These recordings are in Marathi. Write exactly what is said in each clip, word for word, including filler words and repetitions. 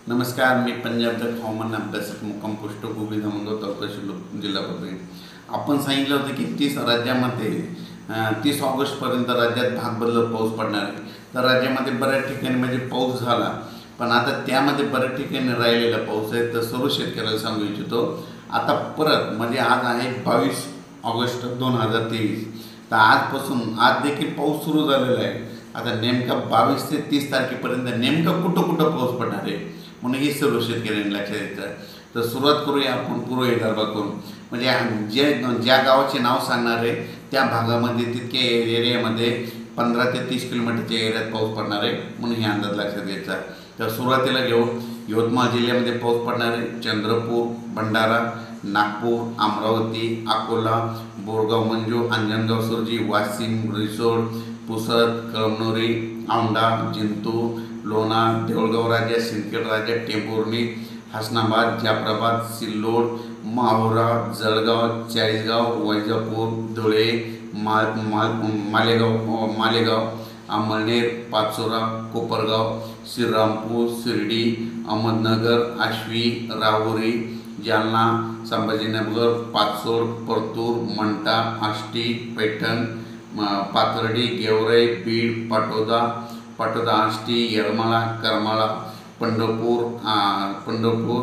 नमस्कार, मी पंजाब तक हवामान अभ्यासक मुक्काम पोस्ट गोबी धामणगाव तालुका शिल्लोड जिल्हा परभणी। आपण सांगितलं होतं की तीस राज्यामध्ये तीस ऑगस्टपर्यंत राज्यात भाग बदलत पाऊस पडणार आहे। तर राज्यामध्ये बऱ्याच ठिकाणी म्हणजे पाऊस झाला, पण आता त्यामध्ये बऱ्याच ठिकाणी राहिलेला पाऊस आहे। तर सर्व शेतकऱ्याला सांगू इच्छितो, आता परत म्हणजे आज आहे बावीस ऑगस्ट दोन हजार तेवीस, तर आजपासून आज देखील पाऊस सुरू झालेला आहे। आता नेमका बावीस ते तीस तारखेपर्यंत नेमका कुठं कुठं पाऊस पडणार आहे म्हणून हे सर्व शेतकऱ्यांनी लक्षात द्यायचं। तर सुरुवात करूया आपण पूर्व विदर्भातून, म्हणजे जे ज्या गावाचे नाव सांगणार आहे त्या भागामध्ये तितके एरियामध्ये पंधरा ते तीस किलोमीटरच्या एरियात पाऊस पडणार आहे म्हणून हे अंदाज लक्षात घ्यायचा। तर सुरुवातीला घेऊ यवतमाळ जिल्ह्यामध्ये पाऊस पडणार आहे। चंद्रपूर, भंडारा, नागपूर, अमरावती, अकोला, बोरगाव मंजू, अंजनगाव सुरजी, वाशिम, रिसोड, पुसद, कळमनुरी, औंढा, जिंतूर, लोणार, देऊळगाव राजा, सिंदखेड राजा, टेंभुर्णी, हसनाबाद, जाफराबाद, सिल्लोड, माहुरा, जळगाव, चाळीसगाव, वैजापूर, धुळे, माल माल मालेगाव मालेगाव अमळनेर, पाचोरा, कोपरगाव, श्रीरामपूर, शिर्डी, अहमदनगर, आश्वी, राहुरी, जालना, संभाजीनगर, पाचोड, परतूर, मंठा, आष्टी, पैठण, पाथर्डी, गेवराई, बीड, पाटोदा पाटोदा आष्टी, येरमाळा, करमाळा, पंढरपूर पंढरपूर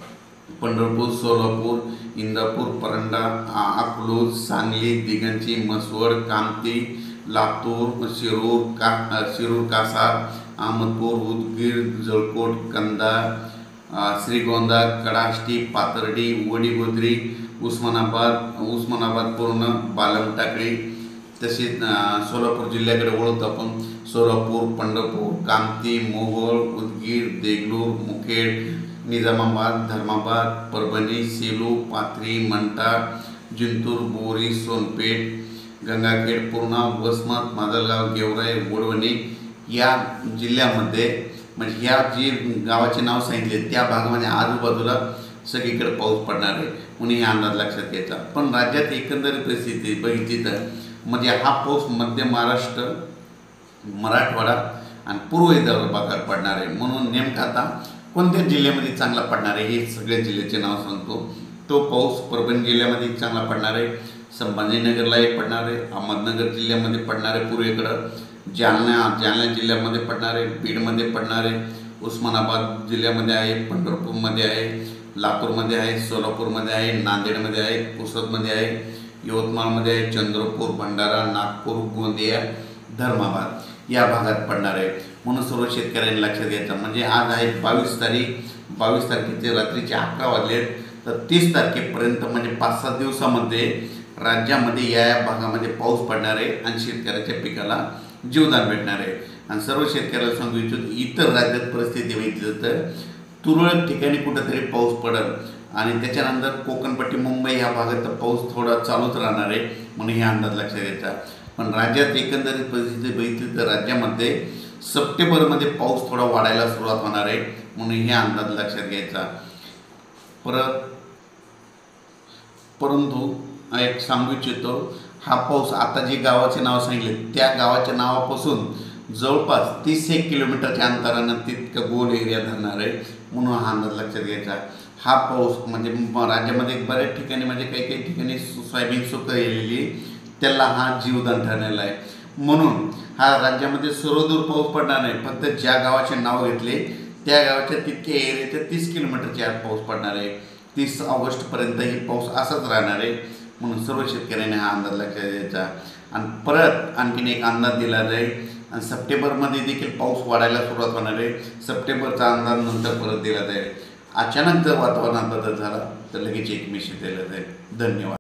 पंढरपूर सोलापूर, इंदापूर, परंडा, अकलूज, सांगली, दिगंची, मसवड, कामती, लातूर, शिरूर, का शिरूर कासार, अहमदपूर, उदगीर, जळकोट, कंधार, श्रीगोंदा, कडाष्टी, पाथर्डी, वडीगोद्री, उस्मानाबाद उस्मानाबाद पूर्ण, बालमटाकळी, तसेच सोलापूर जिल्ह्याकडे वळतो आपण। सोलापूर, पंढरपूर, कामती, मोहोळ, उदगीर, देगलूर, मुखेड, निजामाबाद, धर्माबाद, परभणी, सेलू, पाथरी, मंठा, जिंतूर, बोरी, सोनपेठ, गंगाखेड, पूर्णा, वसमत, माजलगाव, गेवराई, वडवणी या जिल्ह्यामध्ये म्हणजे ह्या जी गावाचे नाव सांगितले त्या भागामध्ये आजूबाजूला सगळीकडे पाऊस पडणार आहे म्हणून हे अंदाज लक्षात घ्यायचा। पण राज्यात एकंदरीत परिस्थिती बघितली तर म्हणजे हा पाऊस मध्य महाराष्ट्र, मराठवाडा आणि पूर्व विदर्भ भागात पडणार आहे। म्हणून नेमका आता कोणत्या जिल्ह्यामध्ये चांगला पडणार आहे हे सगळ्या जिल्ह्याचे नाव सांगतो। तो पाऊस परभणी जिल्ह्यामध्ये चांगला पडणार आहे, संभाजीनगरला एक पडणार आहे, अहमदनगर जिल्ह्यामध्ये पडणार आहे पूर्वेकडं, जालना जालना जिल्ह्यामध्ये पडणार आहे, बीडमध्ये पडणार आहे, उस्मानाबाद जिल्ह्यामध्ये आहे, पंढरपूरमध्ये आहे, लातूरमध्ये आहे, सोलापूरमध्ये आहे, नांदेडमध्ये आहे, पुसदमध्ये आहे, यवतमाळमध्ये आहे, चंद्रपूर, भंडारा, नागपूर, गोंदिया, धर्माबाद या भागात पडणार आहे म्हणून सर्व शेतकऱ्यांनी लक्षात घ्यायचं। म्हणजे आज आहे बावीस तारीख, बावीस तारखेचे रात्रीचे अकरा वाजले, तर तीस तारखेपर्यंत म्हणजे पाच सात दिवसामध्ये राज्यामध्ये या या भागामध्ये पाऊस पडणार आहे आणि शेतकऱ्याच्या पिकाला जीवदान भेटणार आहे। आणि सर्व शेतकऱ्याला सांगू इच्छितो, इतर राज्यात परिस्थिती बघितली तर तुरळक ठिकाणी कुठंतरी पाऊस पडेल आणि त्याच्यानंतर कोकणपट्टी, मुंबई या भागात पाऊस थोडा चालूच राहणार आहे म्हणून हे अंदाज लक्षात घ्यायचा। पण राज्यात एकंदरीत परिस्थिती बघितली तर राज्यामध्ये सप्टेंबरमध्ये पाऊस थोडा वाढायला सुरुवात होणार आहे म्हणून हे अंदाज लक्षात घ्यायचा। परत परंतु एक सांगू इच्छितो, हा पाऊस आता जे गावाचे नाव सांगितले त्या गावाच्या नावापासून जवळपास तीस एक किलोमीटरच्या अंतरानं तितकं गोल एरिया धरणार आहे म्हणून हा अंदाज लक्षात घ्यायचा। हा पाऊस म्हणजे राज्यामध्ये बऱ्याच ठिकाणी म्हणजे काही काही ठिकाणी सोयाबीन सुकं गेलेली त्याला हा जीवदान ठरलेला आहे म्हणून हा राज्यामध्ये सर्वदूर पाऊस पडणार नाही, फक्त ज्या गावाचे नाव घेतले त्या गावाच्या तितके एरियाच्या तीस किलोमीटरच्या आत पाऊस पडणार आहे। तीस ऑगस्टपर्यंत ही पाऊस असाच राहणार आहे म्हणून सर्व शेतकऱ्यांनी हा अंदाज लक्षात द्यायचा। आणि परत आणखीन एक अंदाज दिला जाईल आणि सप्टेंबरमध्ये देखील पाऊस वाढायला सुरुवात होणार आहे। सप्टेंबरचा अंदाज नंतर परत दिला जाईल। अचानक जर वातावरणात बदल झाला तर लगेच एक मेसेज दिला जाईल। धन्यवाद।